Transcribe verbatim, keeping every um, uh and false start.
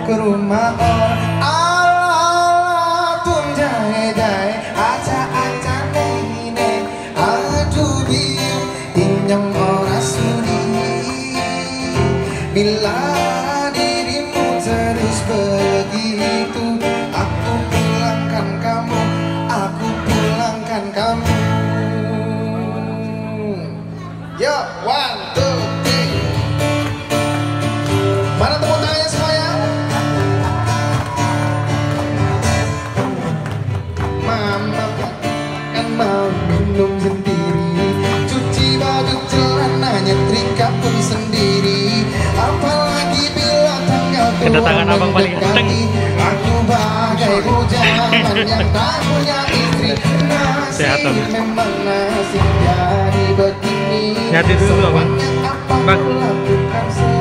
ke rumah orang. Allah tum jahe jahe aja aja nene aduh biu inyong ora sudi bila dirimu terus begitu. Aku pulangkan kamu, aku pulangkan kamu. Yo, one, two, three. Mana tepuk tangannya semuanya? Mama kan mau minum sendiri, cuci baju celana nyetrika pun sendiri. Apalagi bila tanggal kedatangan abang paling ganteng. Aku bagai bujangan yang tak punya istri. Sehat dong. Memang nasib jadi begini. Sehat itu dulu abang. Bang.